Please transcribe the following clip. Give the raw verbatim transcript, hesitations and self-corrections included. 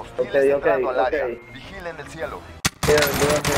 Hostiles Ok, ok, entrando al área. ok. Vigilen el cielo. Here, go ahead.